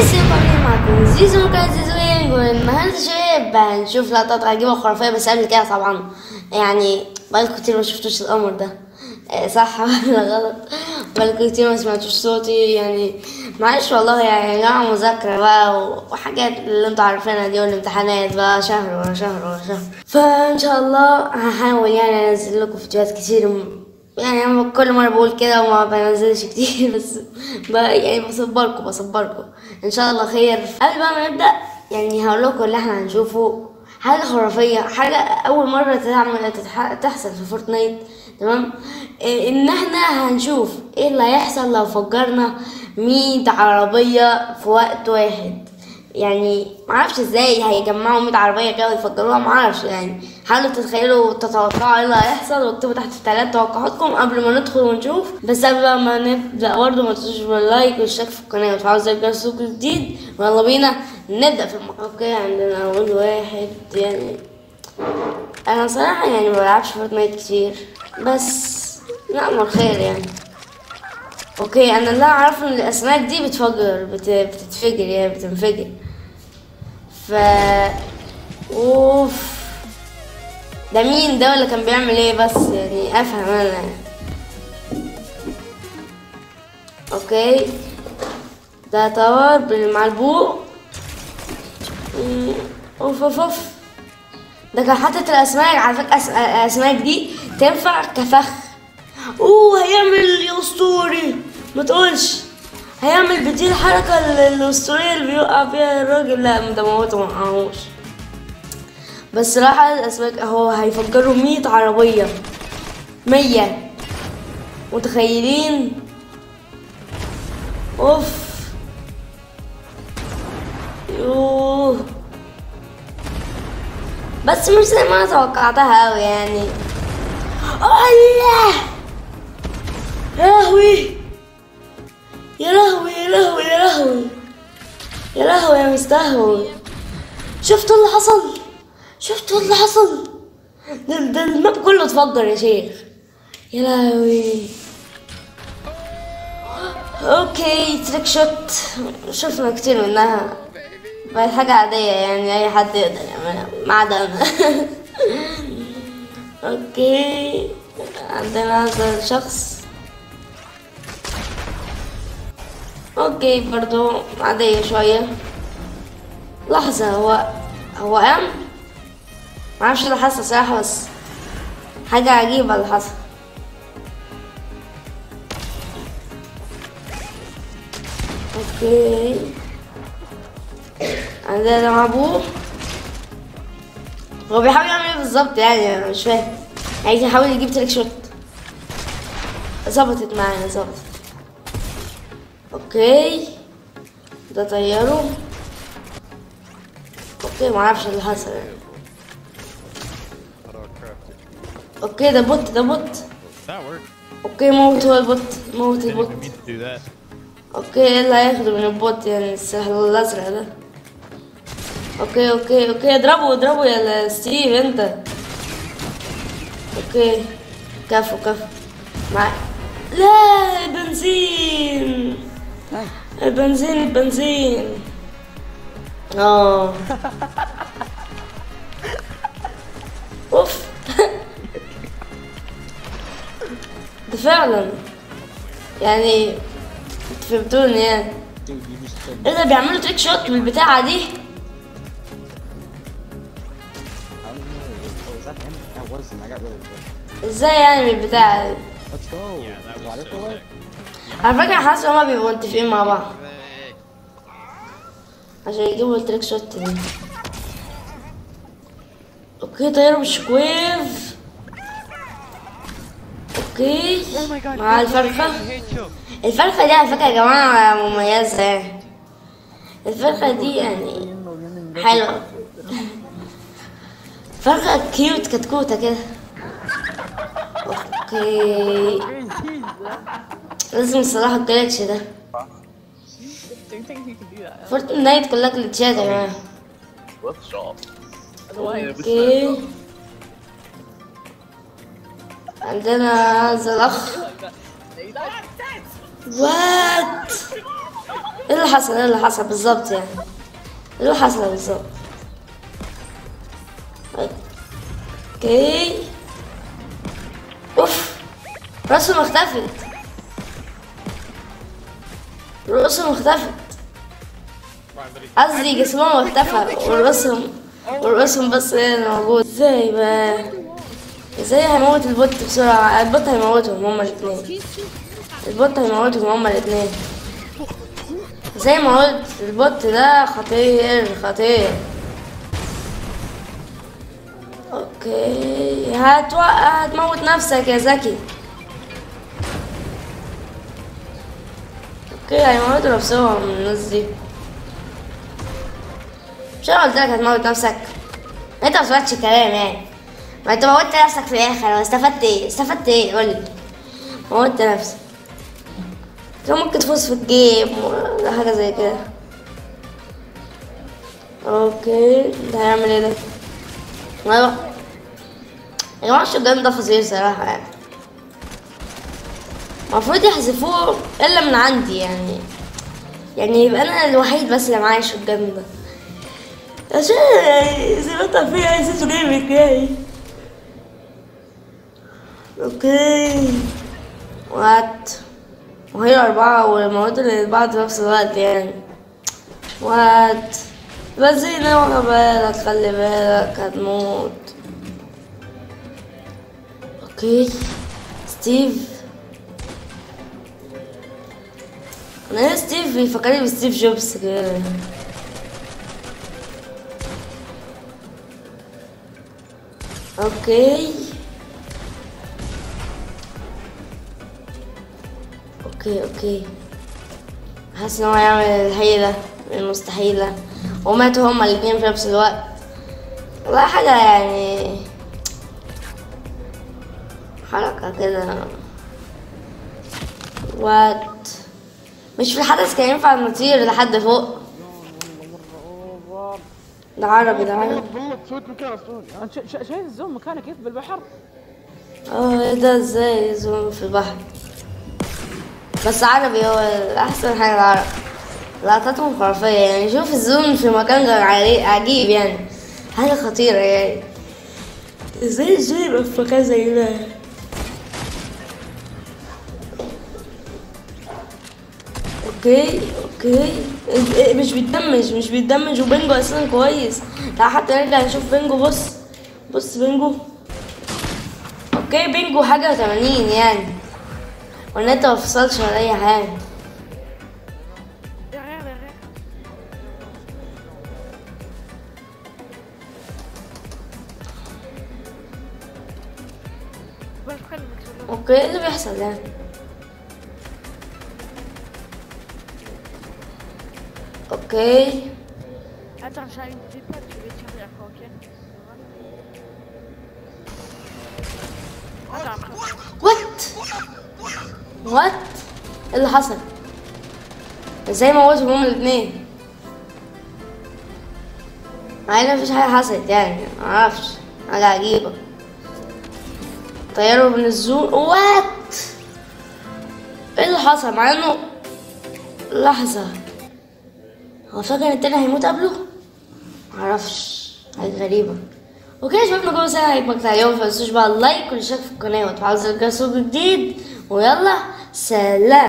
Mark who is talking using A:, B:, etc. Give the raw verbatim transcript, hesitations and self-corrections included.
A: يقابلني معكم زيزو كان زيزو يانج، والنهارده شباب هنشوف لقطات عجيبة خرافية. بس قبل كده طبعا يعني بقالكوا كتير ما شفتوش القمر ده. آه، صح ولا غلط؟ بقالكوا كتير ما سمعتوش صوتي يعني. معلش والله يعني يا جماعة، مذاكرة بقى وحاجات اللي انتوا عارفينها دي، والامتحانات بقى شهر ورا شهر ورا شهر. فان شاء الله هحاول يعني انزل لكم فيديوهات كتير. يعني انا كل مره بقول كده وما بنزلش كتير، بس بقى يعني بصبركم بصبركم ان شاء الله خير. قبل بقى ما نبدا يعني هقول لكم اللي احنا هنشوفه حاجه خرافيه، حاجه اول مره تعمل تتح... تحصل في فورتنايت. تمام. إيه ان احنا هنشوف ايه اللي هيحصل لو فجرنا مية عربيه في وقت واحد. يعني معرفش ازاي هيجمعوا مية عربية كده ويفجروها، معرفش يعني. حاولوا تتخيلوا وتتوقعوا ايه اللي هيحصل، واكتبوا تحت في التعليقات توقعاتكم قبل ما ندخل ونشوف. بس قبل ما نبدأ برضه ما تنسوش باللايك والاشتراك في القناة وتفعلوا زر الجرس لكل جديد. ويلا بينا نبدأ في المقال. اوكي، عندنا أول واحد. يعني أنا صراحة يعني مبلعبش فورتنايت كتير، بس نأمل خير يعني. اوكي، انا اللي اعرفه ان الاسماك دي بتفجر بت... بتتفجر يعني بتنفجر. ف اوف، ده مين ده ولا كان بيعمل ايه؟ بس يعني افهم انا يعني. اوكي، ده تاور بالمعلبوق. أمم، اوف اوف اوف، ده كان حاطط الاسماك. على فكره أس... الاسماك دي تنفع كفخ. اوه، هيعمل يا اسطوري، ما تقولش هيعمل بدي الحركة الأسطورية اللي بيوقع بيها الراجل. لا ده موته معهوش. بس صراحة الأسماك أهو هيفجروا مية عربية. مية، متخيلين؟ أوف، يوه، بس مش زي ما أنا توقعتها أوي يعني. الله، يا لهوي يا لهوي يا لهوي يا لهوي يا لهوي يا مستهوي. شفتوا اللي حصل؟ شفتوا اللي حصل؟ ده, ده الماب كله اتفجر يا شيخ. يا لهوي. اوكي، تريك شوت شفنا كتير منها، بقت حاجة عادية يعني اي حد يقدر يعملها ما عدا انا. اوكي، عندنا هذا الشخص. اوكي، برضو عادية شوية. لحظة، هو هو قام؟ معرفش اللي حصل صراحة، بس حاجة عجيبة اللي حصل. اوكي، عندنا معبوه. هو بيحاول يعمل ايه بالظبط يعني؟ انا مش فاهم. عايز يحاول يجيب تريك شوت. ظبطت معانا، ظبطت. اوكي، ده طياره. اوكي، معرفش اللي حصل يعني. اوكي، ده بوت، ده بوت. اوكي، موت هو البوت، موت البوت. اوكي، ايه اللي هياخده من البوت يعني؟ السلاح الازرق ده. اوكي اوكي اوكي، اضربه اضربه يا ستيف انت. اوكي، كفو كفو مع. لا، البنزين البنزين البنزين. اه اوف. ده فعلا يعني فهمتوني يعني. ايه ده، بيعملوا تريك شوت بالبتاعة دي؟ ازاي يعني بالبتاعة دي؟ على فكرة حاسس هما بيبقوا متفقين مع بعض عشان يجيبوا التريك شوت دي. اوكي، طيارة بالشكويف. اوكي، مع الفرخة. الفرخة دي على فكرة يا جماعة مميزة يعني. الفرخة دي يعني حلوة. فرخة كيوت كتكوتة كده. اوكي، لازم الصراحة الجلتش ده. فورتنايت كلها جلتشات يا جماعة. اوكي، عندنا هذا الاخ. وات ايه اللي حصل ايه اللي حصل بالظبط يعني؟ ايه اللي حصل بالظبط؟ اوكي. اوف، راسهم اختفت، رؤوسهم اختفت، قصدي جسمهم اختفى ورؤوسهم ورؤوسهم بس هي اللي موجود. ازاي بقى؟ ازاي هيموت البوت بسرعة؟ البوت هيموتهم هما الاتنين، البوت هيموتهم هما الاتنين. زي ما قلت البوت ده خطير خطير. اوكي، هتوقع هتموت نفسك يا زكي. اوكي، هيموتوا نفسهم الناس دي. مش انا قلت لك هتموت نفسك؟ انت ما سمعتش الكلام يعني. ما انت موتت نفسك في الاخر، استفدت ايه؟ استفدت ايه؟ قولي. موتت نفسك، كان ممكن تفوز في الجيم ولا حاجة زي كده. اوكي، ده هيعمل ايه ده؟ ايوه يا جماعة، الشجان ده فظيع صراحة يعني. المفروض يحذفوه الا من عندي يعني، يعني يبقى انا الوحيد بس اللي معايا الشجان ده، عشان زي ما انت فيه عايز جيمك يعني. اوكي، وات وهي أربعة والمواد اللي بعض في نفس الوقت يعني. وات بس هنا، واخد بالك، خلي بالك هتموت. اوكي، ستيف. انا ستيف بيفكرني بستيف جوبز كده. اوكي اوكي اوكي، حاسس ان هو يعمل الحيلة المستحيلة، وماتوا هما الاتنين في نفس الوقت. والله حاجة يعني، حركة كده. وات مش في الحدث كان ينفع نطير لحد فوق؟ ده عربي ده عربي.
B: والله سويت مكان اصلا.
C: انت شايف الزوم مكانك كيف بالبحر؟
A: اه، ايه ده؟ ازاي يزوم في البحر؟ بس عربي هو احسن حاجة العربي، لقطاتهم خرافية يعني. شوف الزوم في مكان غير عري- عجيب يعني، حاجة خطيرة يعني. ازاي الزوم يبقى في مكان زي ده؟ اوكي اوكي، إيه- مش بيتدمج مش بيتدمج وبنجو اصلا كويس. تعال حتى نرجع نشوف بنجو. بص بص بنجو. اوكي، بنجو حاجة وتمانين يعني، والنت مفصلش ولا اي حاجة. اوكي، ايه اللي بيحصل يعني؟ اوكي
D: Attends, j'arrive des potes, je vais tirer après, ok? Attends, après.
A: وات وات ايه اللي حصل؟ ازاي موتهم هما الاتنين؟ مع ان مفيش حاجة حصلت يعني، معرفش، حاجة عجيبة. طيروا من الزون. وات ايه اللي حصل؟ مع انه لحظة، هو فاكر ان التاني هيموت قبله؟ معرفش، حاجة غريبة. اوكي يا شباب، نكون ساعة هيك مقطع اليوم، متنسوش بقى اللايك والاشتراك في القناة وتفعلوا زر الجرس جديد، ويلا سلام.